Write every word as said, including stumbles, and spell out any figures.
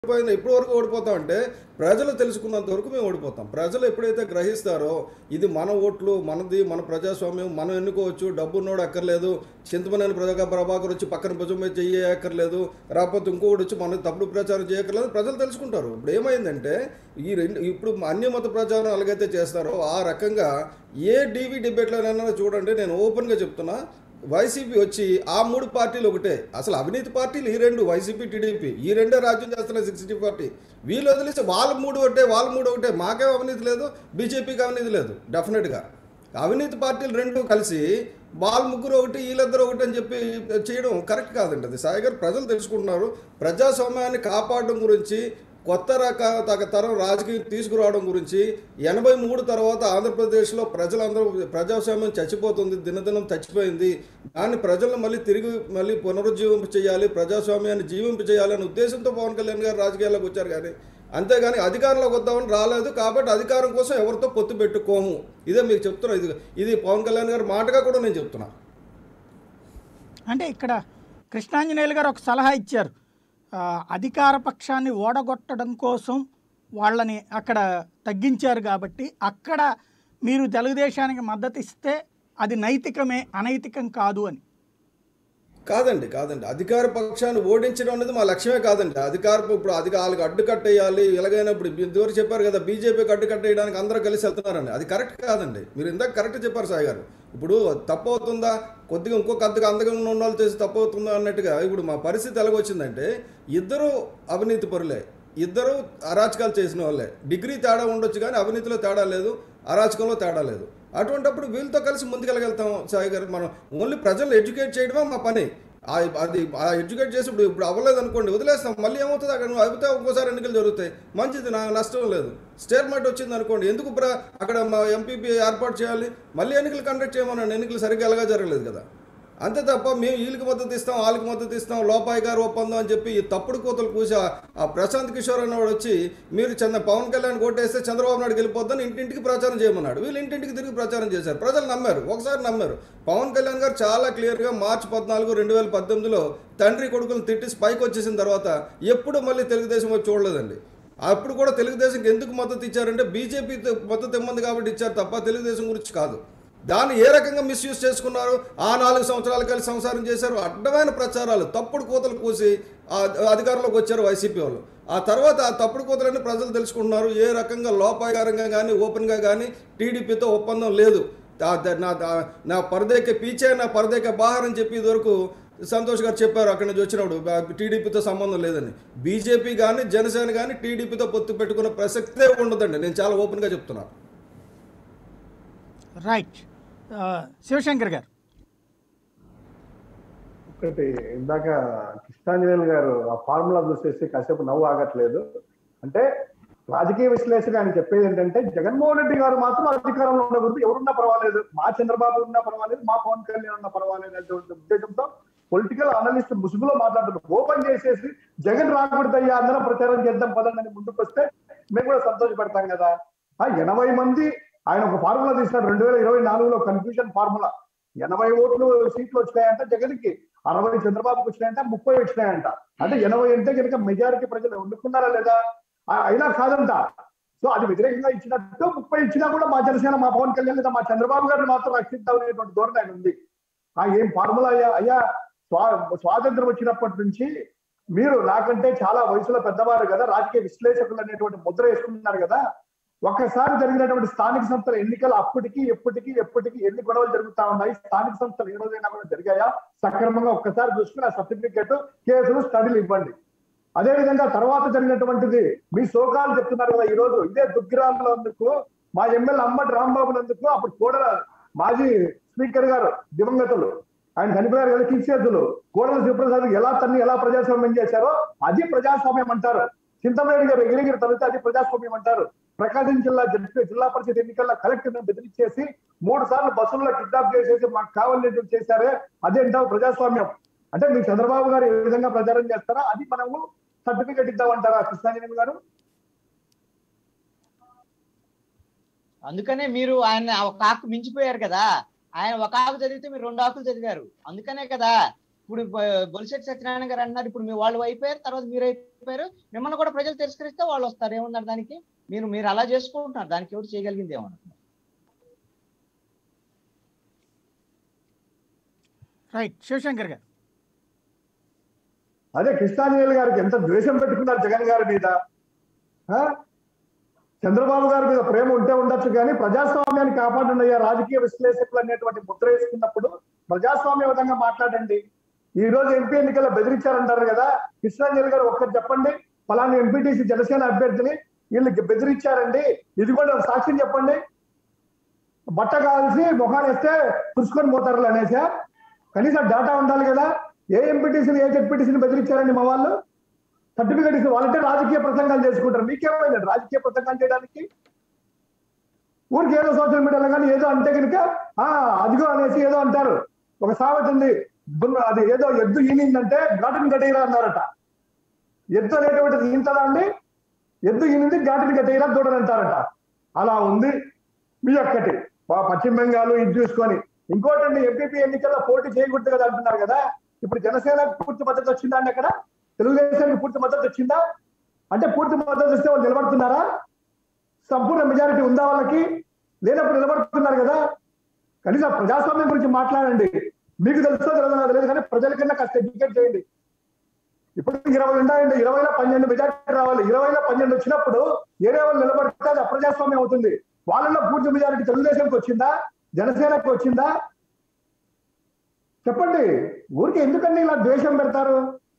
ఓడిపోయింది ఎప్పటి వరకు ఓడిపోతాం అంటే ప్రజలు తెలుసుకున్నంత వరకు మేము ఓడిపోతాం. ప్రజలు ఎప్పుడైతే గ్రహిస్తారో ఇది మన ఓట్లు, మనది, మన ప్రజాస్వామ్యం, మనం ఎన్నుకోవచ్చు, డబ్బున్నోడు అక్కర్లేదు, చింతమనేని ప్రజా ప్రభాకర్ వచ్చి పక్కన భుజం మీద చెయ్యి అక్కర్లేదు, రాకపోతే ఇంకొకటి వచ్చి మన తప్పుడు ప్రచారం చేయక్కర్లేదు, ప్రజలు తెలుసుకుంటారు. ఇప్పుడు ఏమైందంటే ఈ రెండు ఇప్పుడు అన్య మత ప్రచారం అలాగైతే చేస్తారో ఆ రకంగా ఏ డీవీ డిబేట్లోనైనా చూడండి, నేను ఓపెన్గా చెప్తున్నా, వైసీపీ వచ్చి ఆ మూడు పార్టీలు ఒకటే. అసలు అవినీతి పార్టీలు ఈ రెండు, వైసీపీ, టీడీపీ, ఈ రెండే రాజ్యం చేస్తున్న సిక్స్టీ పార్టీ. వీళ్ళు వదిలేసి వాళ్ళ మూడు ఒకటే, వాళ్ళ మూడు ఒకటే. మాకేం అవినీతి లేదు, బీజేపీకి అవినీతి లేదు. డెఫినెట్గా అవినీతి పార్టీలు రెండు కలిసి వాళ్ళ ముగ్గురు ఒకటి, వీళ్ళిద్దరు ఒకటి అని చెప్పి చేయడం కరెక్ట్ కాదండి. అది సాయి గారు ప్రజలు తెలుసుకుంటున్నారు. ప్రజాస్వామ్యాన్ని కాపాడడం గురించి, కొత్త రక తరం రాజకీయం తీసుకురావడం గురించి, ఎనభై మూడు తర్వాత ఆంధ్రప్రదేశ్లో ప్రజలందరూ ప్రజాస్వామ్యం చచ్చిపోతుంది, దినదినం చచ్చిపోయింది, దాన్ని ప్రజలను మళ్ళీ తిరిగి మళ్ళీ పునరుజ్జీవింప చేయాలి, ప్రజాస్వామ్యాన్ని జీవింప చేయాలి అనే ఉద్దేశంతో పవన్ కళ్యాణ్ గారు రాజకీయాల్లోకి వచ్చారు. కానీ అంతేగాని అధికారంలోకి వద్దామని రాలేదు. కాబట్టి అధికారం కోసం ఎవరితో పొత్తు పెట్టుకోము, ఇదే మీకు చెప్తున్నా. ఇది ఇది పవన్ కళ్యాణ్ గారి మాటగా కూడా నేను చెప్తున్నా. అంటే ఇక్కడ కృష్ణాంజనేయులు గారు ఒక సలహా ఇచ్చారు, అధికార పక్షాన్ని ఓడగొట్టడం కోసం వాళ్ళని అక్కడ తగ్గించారు కాబట్టి అక్కడ మీరు తెలుగుదేశానికి మద్దతు ఇస్తే అది నైతికమే, అనైతికం కాదు అని. కాదండి కాదండి అధికార పక్షాన్ని ఓడించడం అనేది మా లక్ష్యమే కాదండి. అధికార ఇప్పుడు అధిక వాళ్ళకి అడ్డు కట్టేయాలి ఎలాగైనప్పుడు ఇదివరకు చెప్పారు కదా, బీజేపీకి అడ్డు కట్టేయడానికి అందరూ కలిసి వెళ్తున్నారండి. అది కరెక్ట్ కాదండి. మీరు ఇందాక కరెక్ట్ చెప్పారు సాయి గారు. ఇప్పుడు తప్పు అవుతుందా, కొద్దిగా ఇంకొక అంతగా అందగా ఉన్న వాళ్ళు చేసి తప్పు అవుతుందా అన్నట్టుగా ఇప్పుడు మా పరిస్థితి ఎలాగొచ్చిందంటే ఇద్దరు అవినీతి పరులే, ఇద్దరు అరాచకాలు చేసిన వాళ్ళే. డిగ్రీ తేడా ఉండొచ్చు కానీ అవినీతిలో తేడా లేదు, అరాచకంలో తేడా లేదు. అటువంటిప్పుడు వీళ్ళతో కలిసి ముందుకెళ్ళగలుగుతాం సాయి గారు. మనం ఓన్లీ ప్రజలు ఎడ్యుకేట్ చేయడమే మా పని. అది ఆ ఎడ్యుకేట్ చేసి ఇప్పుడు ఇప్పుడు అవ్వలేదు అనుకోండి, వదిలేస్తాం. మళ్ళీ ఏమవుతుంది, అక్కడ అయిపోతే ఇంకోసారి ఎన్నికలు జరుగుతాయి, మంచిది, నా నష్టం లేదు. స్టేట్మెంట్ వచ్చింది అనుకోండి, ఎందుకు అక్కడ మా ఎంపీపీ ఏర్పాటు చేయాలి, మళ్ళీ ఎన్నికలు కండక్ట్ చేయమన్నాను. ఎన్నికలు సరిగ్గా ఎలాగా జరగలేదు కదా. అంతే తప్ప మేము వీళ్ళకి మద్దతు ఇస్తాం, వాళ్ళకి మద్దతు ఇస్తాం, లోపాయి గారు ఒప్పందం అని చెప్పి ఈ తప్పుడు కోతలు కూసి ఆ ప్రశాంత్ కిషోర్ అన్నవాడు వచ్చి మీరు చంద్ర పవన్ కళ్యాణ్ కోటేస్తే చంద్రబాబు నాయుడు వెళ్ళిపోద్దని ఇంటింటికి ప్రచారం చేయమన్నాడు. వీళ్ళు ఇంటింటికి తిరిగి ప్రచారం చేశారు, ప్రజలు నమ్మారు, ఒకసారి నమ్మారు. పవన్ కళ్యాణ్ గారు చాలా క్లియర్గా మార్చి పద్నాలుగు రెండు వేల పద్దెనిమిదిలో తండ్రి కొడుకులను తిట్టి పైకి వచ్చేసిన తర్వాత ఎప్పుడు మళ్ళీ తెలుగుదేశం వచ్చి చూడలేదండి. అప్పుడు కూడా తెలుగుదేశంకి ఎందుకు మద్దతు ఇచ్చారంటే బీజేపీ మద్దతు ఇమ్మంది కాబట్టి ఇచ్చారు తప్ప తెలుగుదేశం గురించి కాదు. దాన్ని ఏ రకంగా మిస్యూజ్ చేసుకున్నారు, ఆ నాలుగు సంవత్సరాలు కలిసి సంసారం చేశారు, అడ్డమైన ప్రచారాలు, తప్పుడు కూతలు కూసి అధికారంలోకి వచ్చారు వైసీపీ వాళ్ళు. ఆ తర్వాత ఆ తప్పుడు కూతలన్నీ ప్రజలు తెలుసుకుంటున్నారు. ఏ రకంగా లోపాయకారంగా కానీ ఓపెన్గా కానీ టీడీపీతో ఒప్పందం లేదు. నా నా పరదేకే పీచే నా పరదేకే బాహర్ అని చెప్పి ఇదివరకు సంతోష్ గారు చెప్పారు అక్కడి నుంచి వచ్చినప్పుడు టీడీపీతో సంబంధం లేదని. బీజేపీ కానీ జనసేన కానీ టీడీపీతో పొత్తు పెట్టుకున్న ప్రసక్తే ఉండదండి, నేను చాలా ఓపెన్గా చెప్తున్నాను. రైట్, శివశంకర్ గారు. ఒకటి ఇందాక కృష్ణాంజనేయులు గారు ఆ ఫార్ములా చూసేసి కాసేపు నవ్వు ఆగట్లేదు. అంటే రాజకీయ విశ్లేషణ ఆయన చెప్పేది ఏంటంటే జగన్మోహన్ రెడ్డి గారు మాత్రం అధికారంలో ఉండకూడదు, ఎవరున్నా పర్వాలేదు, మా చంద్రబాబు ఉన్నా పర్వాలేదు, మా పవన్ కళ్యాణ్ ఉన్నా పర్వాలేదు అనేటువంటి ఉద్దేశంతో పొలిటికల్ అనలిస్ట్ ముసుగులో మాట్లాడుతున్నారు. ఓపెన్ చేసేసి జగన్ రాకూడదయ్యా, అందరం ప్రచారం చేద్దాం పదండి ముందుకు వస్తే మేము కూడా సంతోషపడతాం కదా. ఆ ఎనభై మంది ఆయన ఒక ఫార్ములా తీసినాడు రెండు వేల ఇరవై నాలుగులో కన్ఫ్యూజన్ ఫార్ములా. ఎనభై ఓట్లు సీట్లు వచ్చినాయంట జగన్కి, అరవై చంద్రబాబుకి వచ్చినాయంట, ముప్పై వచ్చినాయంట. అంటే ఎనభై అంటే కనుక మెజారిటీ ప్రజలు వండుకున్నారా లేదా, అయినా కాదంట. సో అది వ్యతిరేకంగా ఇచ్చినట్టు ముప్పై ఇచ్చినా కూడా మా జనసేన, మా పవన్ కళ్యాణ్ లేదా మా చంద్రబాబు గారిని మాత్రం రక్షిద్దాం అనేటువంటి ధోరణి ఆయన ఉంది. ఆ ఏం ఫార్ములా అయ్యా అయ్యా స్వా స్వాతంత్రం వచ్చినప్పటి నుంచి మీరు నాకంటే చాలా వయసులో పెద్దవారు కదా, రాజకీయ విశ్లేషకులు అనేటువంటి ముద్ర వేసుకున్నారు కదా. ఒక్కసారి జరిగినటువంటి స్థానిక సంస్థల ఎన్నికలు అప్పటికి ఎప్పటికీ ఎప్పటికీ ఎన్ని గొడవలు జరుగుతా ఉన్నాయి, స్థానిక సంస్థలు ఏ రోజైనా కూడా జరిగాయా సక్రమంగా ఒక్కసారి చూసుకుని ఆ సర్టిఫికేట్ కేసులు స్టడీలు ఇవ్వండి. అదే విధంగా తర్వాత జరిగినటువంటిది మీ శోకాలు చెప్తున్నారు కదా ఈ రోజు, ఇదే దుగ్గిరాలందుకు మా ఎమ్మెల్యే అంబటి రాంబాబు నందుకు అప్పుడు కోడల మాజీ స్పీకర్ గారు దివంగతులు ఆయన చనిపోయారు కదా కించేతులు, కోడల శివప్రసాద్ ఎలా తన్ని ఎలా ప్రజాస్వామ్యం చేశారో అది ప్రజాస్వామ్యం అంటారు. చింతమనేని గారు ఎగిరిగిరి తల్లితే అది ప్రజాస్వామ్యం అంటారు. ప్రకాశం జిల్లా జిల్లా పరిషత్ ఎన్నికల్లో కలెక్టర్ బెదిరించేసి మూడు సార్లు బస్సుల్లో కిడ్నాప్ చేసేసి మాకు కావాలని చేశారే అదేంటావు ప్రజాస్వామ్యం అంటే మీ చంద్రబాబు గారు ఏ విధంగా ప్రచారం చేస్తారా అది మనము సర్టిఫికేట్ ఇద్దామంటారా కృష్ణాంజనేయులు గారు? అందుకనే మీరు ఆయన ఒక ఆకు మించిపోయారు కదా, ఆయన ఒక ఆకు చదివితే మీరు రెండు ఆకులు చదివారు. అందుకనే కదా ఇప్పుడు బొలిశెట్టి సత్యనారాయణ గారు అన్నారు, ఇప్పుడు మీ వాళ్ళు అయిపోయారు, తర్వాత మీరు అయిపోయారు, మిమ్మల్ని కూడా ప్రజలు తిరస్కరిస్తే వాళ్ళు వస్తారు, ఏమన్నారు దానికి? మీరు మీరు అలా చేసుకుంటున్నారు, దానికి ఎవరు చేయగలిగింది ఏమన్నారు? రైట్, శివశంకర్ గారు. అదే కృష్ణాంజనేయులు గారికి ఎంత ద్వేషం పెట్టుకున్నారు జగన్ గారి మీద. చంద్రబాబు గారి మీద ప్రేమ ఉంటే ఉండొచ్చు కానీ ప్రజాస్వామ్యాన్ని కాపాడునయ్యా రాజకీయ విశ్లేషకులు అనేటువంటి ముద్ర వేసుకున్నప్పుడు ప్రజాస్వామ్య విధంగా మాట్లాడండి. ఈ రోజు ఎంపీ ఎన్నికల్లో బెదిరించారంటారు కదా, కృష్ణాంజనేయులు గారు ఒక్కటి చెప్పండి, ఫలానా ఎంపీటీసీ జనసేన అభ్యర్థిని వీళ్ళకి బెదిరించారండి, ఇది కూడా సాక్ష్యం చెప్పండి. బట్ట కాల్సి మొహాన్ని వేస్తే తుడుచుకొని పోతారు అనేసా, కనీసం డేటా ఉండాలి కదా. ఏ ఎంపీటీసీని ఏ జెడ్పీటీసీని బెదిరించారండి మా వాళ్ళు? సర్టిఫికేట్ ఇస్తే వాళ్ళంటే రాజకీయ ప్రసంగాలు చేసుకుంటారు, మీకేమైనా రాజకీయ ప్రసంగాలు చేయడానికి? ఊరికి ఏదో సోషల్ మీడియాలో కానీ ఏదో అంటే కనుక ఆ అదిగో అనేసి ఏదో అంటారు. ఒక సామెత ఉంది, అది ఏదో ఎద్దు ఈనిందంటే ఘాటుని గట్టేయరా అన్నారట. ఎద్దు అనేటువంటిది ఈంతదా అండి? ఎద్దు ఈనింది ఘాటుని గట్టేయరా దూడనంటారట. అలా ఉంది మీ ఒక్కటి పశ్చిమ బెంగాల్ ఇది చూసుకొని. ఇంకోటండి, ఎంపీపీ ఎన్నికల్లో పోటీ చేయకూడదు కదా అంటున్నారు కదా. ఇప్పుడు జనసేనకు పూర్తి మద్దతు వచ్చిందా అండి? అక్కడ తెలుగుదేశానికి పూర్తి మద్దతు వచ్చిందా అంటే పూర్తి మద్దతు వస్తే వాళ్ళు నిలబడుతున్నారా? సంపూర్ణ మెజారిటీ ఉందా వాళ్ళకి? లేనప్పుడు నిలబడుతున్నారు కదా. కనీసం ప్రజాస్వామ్యం గురించి మాట్లాడండి. మీకు తెలుసో తెలియదు లేదు కానీ ప్రజలకన్నా కాస్త ఎడ్యుకేట్ చేయండి. ఇప్పుడు ఇరవై ఉండాలండి, ఇరవైలో పన్నెండు మెజారిటీ రావాలి. ఇరవైలో పన్నెండు వచ్చినప్పుడు ఏరే వాళ్ళు నిలబడితే అది అప్రజాస్వామ్యం అవుతుంది. వాళ్ళలో పూర్తి మెజారిటీ తెలుగుదేశానికి వచ్చిందా, జనసేనకు వచ్చిందా? చెప్పండి. ఊరికి ఎందుకండి ఇలా ద్వేషం పెడతారు?